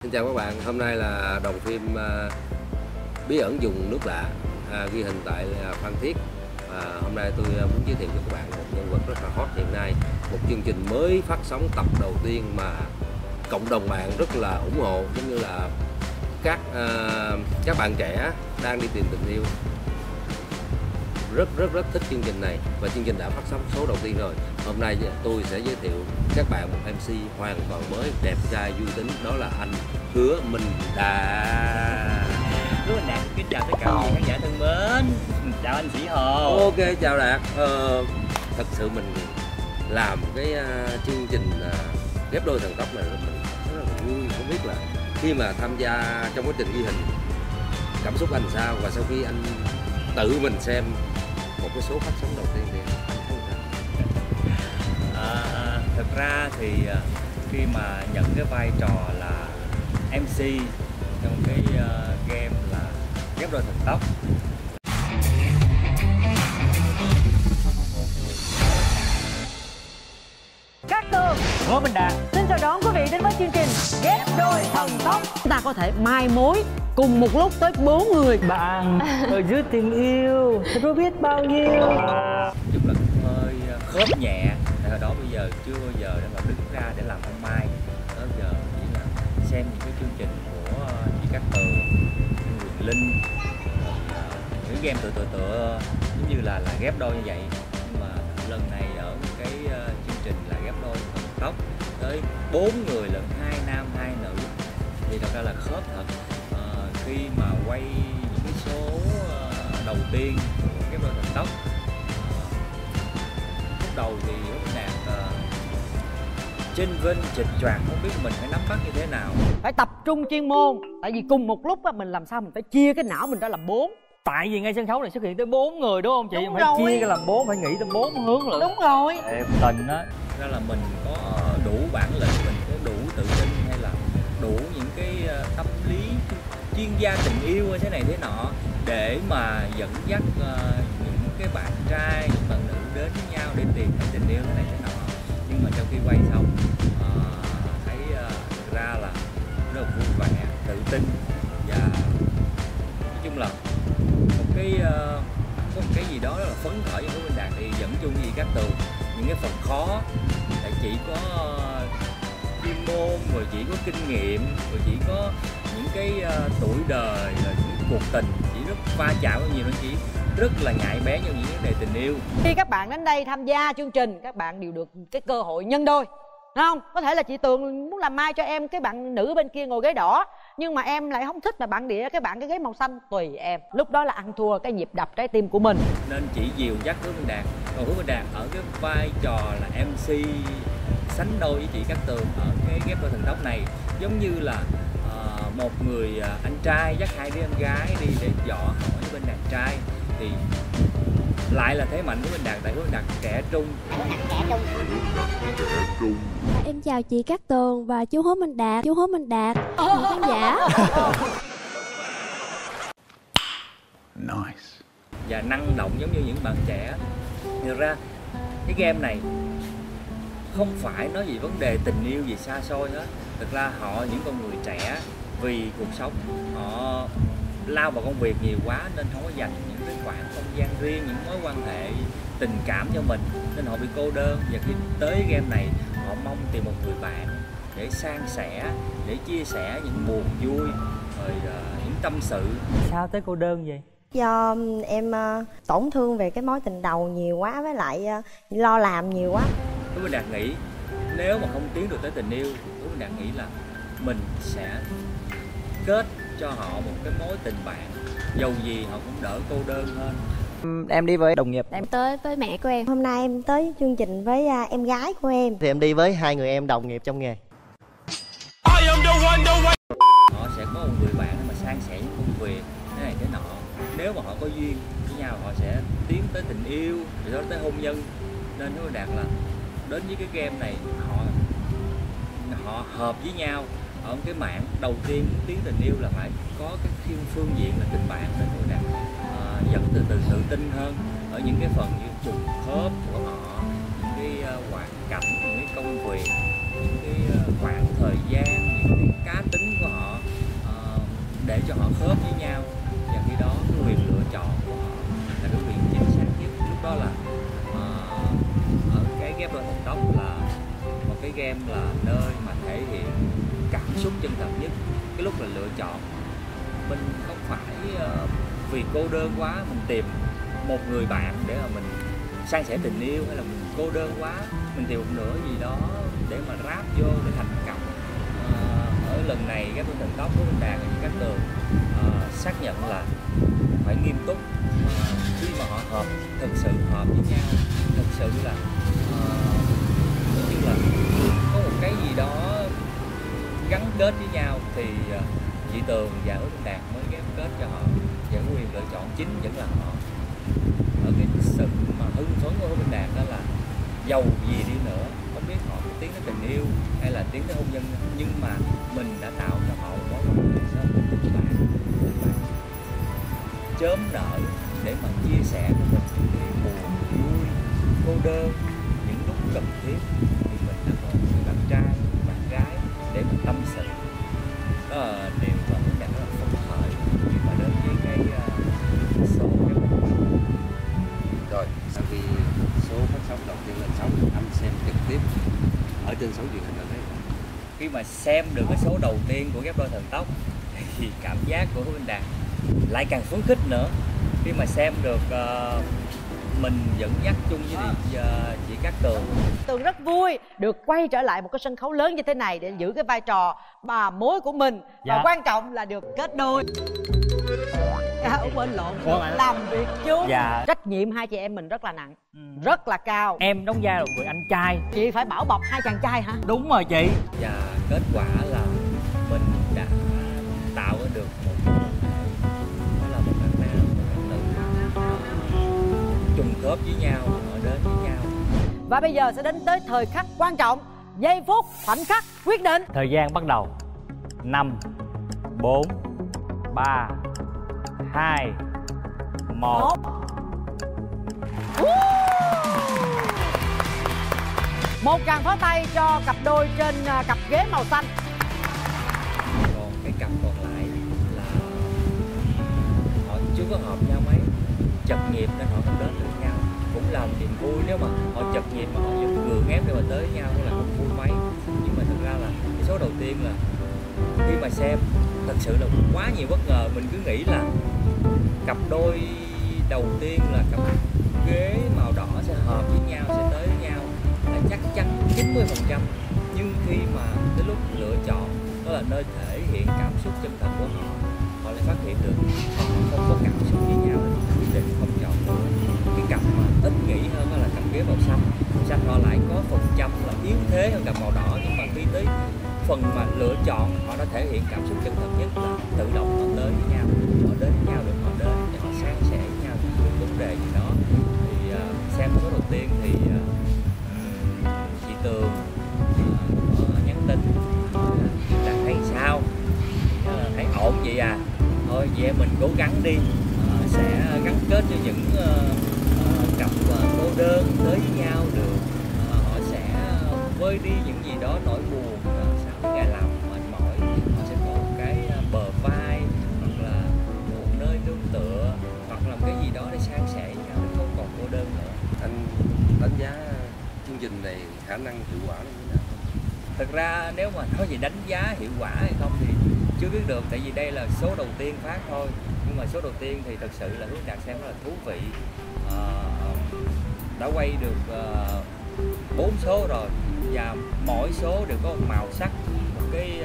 Xin chào các bạn, hôm nay là đoàn phim Bí ẩn vùng nước lạ ghi hình tại Phan Thiết. Hôm nay tôi muốn giới thiệu cho các bạn một nhân vật rất là hot hiện nay, một chương trình mới phát sóng tập đầu tiên mà cộng đồng mạng rất là ủng hộ, giống như là các bạn trẻ đang đi tìm tình yêu rất thích chương trình này, và chương trình đã phát sóng số đầu tiên rồi. Hôm nay tôi sẽ giới thiệu các bạn một MC hoàn toàn mới, đẹp trai vui tính, đó là anh Hứa Minh Đạt. Hứa Minh Đạt kính chào tất cả quý khán giả thân mến. Chào anh Sĩ Hồ. Ok, chào Đạt. Thật sự mình làm cái chương trình ghép đôi thần tốc này mình rất là vui, không biết là khi mà tham gia trong quá trình ghi hình cảm xúc anh sao, và sau khi anh tự mình xem một cái số phát sóng đầu tiên thì anh thấy sao? Thật ra thì khi mà nhận cái vai trò là MC trong cái game là ghép đôi thần tốc, Cát Tường, Hứa Minh Đạt xin chào đón quý vị đến với chương trình Ghép đôi thần tốc. Chúng ta có thể mai mối cùng một lúc tới 4 người. Bạn ở dưới tình yêu tôi có biết bao nhiêu. chung là hơi khớp nhẹ. Hồi đó bây giờ chưa bao giờ để mà đứng ra để làm ông Mai. Đó giờ chỉ là xem những cái chương trình của chị Cát Tường, Quyền Linh, những game tựa giống như là ghép đôi như vậy. Nhưng mà lần này ở cái chương trình là ghép đôi thần tốc tới 4 người lận, 2 nam 2 nữ, thì thật ra là khớp thật. Khi mà quay những cái số đầu tiên của ghép đôi thần tốc, lúc đầu thì Hứa Minh Đạt chênh vênh chệch choạc, không biết mình phải nắm bắt như thế nào. Phải tập trung chuyên môn, tại vì cùng một lúc á, mình làm sao mình phải chia cái não mình ra làm 4. Tại vì ngay sân khấu này xuất hiện tới 4 người đúng không chị? Đúng phải rồi. chia ra làm 4, phải nghĩ tới 4 hướng lận. Đúng rồi. Em tình á. Ra là mình có đủ bản lĩnh, mình có đủ tự tin, hay là đủ những cái tâm lý chuyên gia tình yêu hay thế này thế nọ để mà dẫn dắt những cái bạn trai, những bạn nữ đến với nhau để tìm thấy tình yêu thế này thế nọ. Nhưng mà sau khi quay xong thấy thực ra là rất là vui vẻ, tự tin, và nói chung là có một cái gì đó rất là phấn khởi với Hứa Minh Đạt. Thì dẫn chung với Cát Tường những cái phần khó tại chỉ có chuyên môn, rồi chỉ có kinh nghiệm, rồi chỉ có những cái tuổi đời, rồi những cuộc tình chỉ rất va chạm với nhiều, nó chỉ rất là nhạy bén trong những vấn đề tình yêu. Khi các bạn đến đây tham gia chương trình, các bạn đều được cái cơ hội nhân đôi, đúng không? Có thể là chị Tường muốn làm mai cho em cái bạn nữ bên kia ngồi ghế đỏ, nhưng mà em lại không thích là bạn đĩa cái ghế màu xanh, tùy em. Lúc đó là ăn thua cái nhịp đập trái tim của mình. Nên chỉ dìu dắt Hứa Minh Đạt. Còn Hứa Minh Đạt ở cái vai trò là MC sánh đôi với chị Cát Tường ở cái ghép đôi thần tốc này, giống như là một người anh trai dắt hai đứa em gái đi để dò hỏi bên đàn trai, thì lại là thế mạnh của Hứa Minh Đạt. Tại Hứa Minh Đạt trẻ trung. Em chào chị Cát Tường và chú Hứa Minh Đạt. Chú Hứa Minh Đạt, khán giả. Nice. Và năng động giống như những bạn trẻ. Thực ra cái game này không phải nói gì vấn đề tình yêu gì xa xôi hết. Thực ra họ những con người trẻ vì cuộc sống họ lao vào công việc nhiều quá nên không có dành những cái khoảng không gian riêng, những mối quan hệ tình cảm cho mình, nên họ bị cô đơn. Và khi tới game này họ mong tìm một người bạn để san sẻ, để chia sẻ những buồn vui, rồi những tâm sự. Sao tới cô đơn vậy? Do em tổn thương về cái mối tình đầu nhiều quá, với lại lo làm nhiều quá. Hứa Minh Đạt nghĩ nếu mà không tiến được tới tình yêu, Hứa Minh Đạt nghĩ là mình sẽ kết cho họ một cái mối tình bạn, dầu gì họ cũng đỡ cô đơn hơn. Em đi với đồng nghiệp. Em tới với mẹ của em. Hôm nay em tới chương trình với em gái của em. Thì em đi với hai người em đồng nghiệp trong nghề. Họ sẽ có một người bạn để mà san sẻ những công việc thế này thế nọ. Nếu mà họ có duyên với nhau, họ sẽ tiến tới tình yêu, rồi đó tới hôn nhân. Nên Hứa Minh Đạt là đến với cái game này họ hợp với nhau ở cái mảng đầu tiên. Tiến tình yêu là phải có cái phương diện là tình bạn, nên Hứa Minh Đạt dẫn từ tự tin hơn ở những cái phần như trùng khớp của họ, những cái hoàn cảnh, những cái công việc, những cái khoảng thời gian, những cái cá tính của họ. game là nơi mà thể hiện cảm xúc chân thật nhất. Cái lúc là lựa chọn, mình không phải vì cô đơn quá mình tìm một người bạn để mà mình san sẻ tình yêu, hay là mình cô đơn quá mình tìm một nửa gì đó để mà ráp vô để thành cặp. Ở lần này Ghép Đôi Thần Tốc của Minh Đạt và Chị Cát Tường xác nhận là phải nghiêm túc. Khi mà họ hợp, thực sự hợp với nhau, thực sự là như là có một cái gì đó gắn kết với nhau thì chị Tường và Hứa Minh Đạt mới ghép kết cho họ, và quyền lựa chọn chính vẫn là họ. Ở cái sự mà hưng phấn của Hứa Minh Đạt đó là giàu gì đi nữa, không biết họ có tiến tới tình yêu hay là tiến tới hôn nhân, nhưng mà mình đã tạo cho họ một mối quan hệ sớm với bạn chớm nở để mà chia sẻ với mình những buồn vui, cô đơn, những lúc cần thiết thì mình đã có người bạn trai, bạn gái để mà tâm sự. Đó là điều mà Hứa Minh Đạt rất là phấn khởi khi mà đến với cái show Ghép Đôi Thần Tốc. Rồi sau khi số phát sóng đầu tiên lên sóng, anh xem trực tiếp ở trên sóng truyền hình ở đấy. Khi mà xem được cái số đầu tiên của Ghép Đôi Thần Tốc thì cảm giác của Hứa Minh Đạt lại càng phấn khích nữa. Khi mà xem được mình dẫn dắt chung với chị Cát Tường. Tường rất vui được quay trở lại một cái sân khấu lớn như thế này để giữ cái vai trò bà mối của mình. Và quan trọng là được kết đôi. Quên lộn, làm việc chung. Trách nhiệm hai chị em mình rất là nặng, rất là cao. Em đóng vai là một người anh trai. Chị phải bảo bọc hai chàng trai hả? Đúng rồi chị. Và kết quả là mình đã tạo ra được một mối quan hệ, đó là một bạn nam, một bạn nữ trùng khớp với nhau, họ đến với nhau. Và bây giờ sẽ đến tới thời khắc quan trọng, giây phút khoảnh khắc quyết định. Thời gian bắt đầu. 5 4 3 2 1. Một tràng pháo tay cho cặp đôi trên cặp ghế màu xanh. Còn cái cặp còn lại là họ chưa có hợp nhau mấy, chật nhịp nên họ không đến được nhau. Cũng làm niềm vui nếu mà họ chật nhịp mà họ vẫn gượng ép để mà tới nhau, hay là không vui mấy. Nhưng mà thực ra là cái số đầu tiên là khi mà xem thật sự là quá nhiều bất ngờ. Mình cứ nghĩ là cặp đôi đầu tiên là cặp ghế màu đỏ sẽ hợp với nhau, sẽ tới với nhau là chắc chắn 90%. Nhưng khi mà tới lúc lựa chọn, đó là nơi thể hiện cảm xúc chân thật của họ, họ lại phát hiện được họ không có cảm xúc với nhau, quyết định không chọn nữa. Cái cặp mà ít nghĩ hơn đó là cặp ghế màu xanh. Màu xanh họ lại có phần trăm là yếu thế hơn cặp màu đỏ, nhưng mà khi tới phần mà lựa chọn, họ đã thể hiện cảm xúc chân thật nhất là tự động họ tới với nhau, họ đến với nhau được, họ đến để họ san sẻ với nhau những vấn đề gì đó. Thì xem số đầu tiên thì chị Tường có nhắn tin là thấy sao, thấy ổn vậy à, thôi vậy mình cố gắng đi, sẽ gắn kết cho những cặp cô đơn tới với nhau được, họ sẽ vơi đi những gì đó nỗi buồn sau cái ngày làm mệt mỏi, họ sẽ có một cái bờ vai hoặc là một nơi nương tựa hoặc là một cái gì đó để san sẻ với nhau để không còn cô đơn nữa. Anh đánh giá chương trình này khả năng hiệu quả như thế nào? Thực ra nếu mà nói về đánh giá hiệu quả hay không thì chưa biết được, tại vì đây là số đầu tiên phát thôi. Nhưng mà số đầu tiên thì thật sự là Hứa Đạt xem rất là thú vị. Đã quay được 4 số rồi và mỗi số đều có một màu sắc, một cái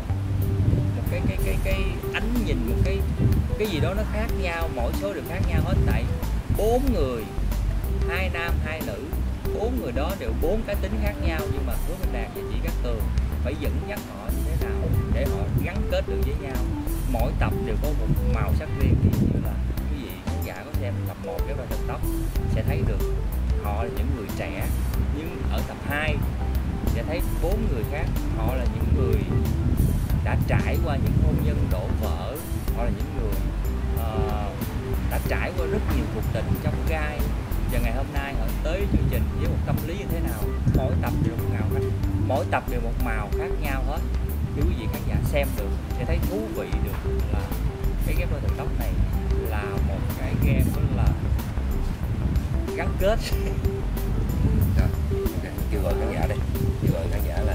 ánh nhìn, một cái gì đó nó khác nhau, mỗi số đều khác nhau hết. Tại 4 người, 2 nam 2 nữ, 4 người đó đều 4 cá tính khác nhau, nhưng mà Hứa Minh Đạt và chị Cát Tường phải dẫn dắt họ như thế nào để họ gắn kết được với nhau. Mỗi tập đều có một màu sắc riêng, thì như là quý vị khán giả có xem tập 1 Ghép Đôi Thần Tốc sẽ thấy được họ là những người trẻ, nhưng ở tập 2 sẽ thấy 4 người khác, họ là những người đã trải qua những hôn nhân đổ vỡ, họ là những người đã trải qua rất nhiều cuộc tình trong gai, và ngày hôm nay họ tới chương trình với một tâm lý như thế nào. Mỗi tập đều một màu khác, mỗi tập đều một màu khác nhau hết. Thì quý vị khán giả xem được sẽ thấy thú vị được là cái Ghép Đôi Thần Tốc này là một cái game rất là gắn kết. Rồi, okay. Kêu gọi khán giả đây, kêu gọi khán giả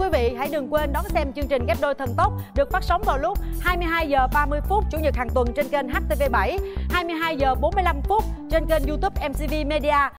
vị hãy đừng quên đón xem chương trình Ghép Đôi Thần Tốc được phát sóng vào lúc 22 giờ 30 phút Chủ nhật hàng tuần trên kênh HTV7, 22 giờ 45 phút trên kênh YouTube MCV Media.